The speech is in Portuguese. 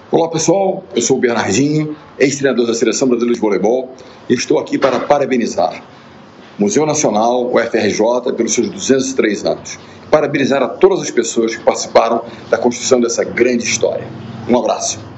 Olá pessoal, eu sou o Bernardinho, ex-treinador da Seleção Brasileira de Voleibol, e estou aqui para parabenizar o Museu Nacional, o UFRJ, pelos seus 203 anos. Parabenizar a todas as pessoas que participaram da construção dessa grande história. Um abraço.